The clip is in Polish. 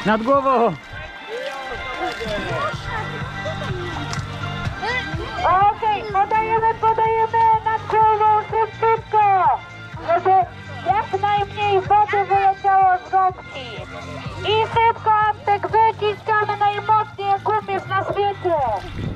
Nad głową! Okej, podajemy nad głową szybciutko, żeby jak najmniej wody wyleciało z gąbki. I szybko, Antek, wyciskamy najmocniej, jak umiesz na świecie.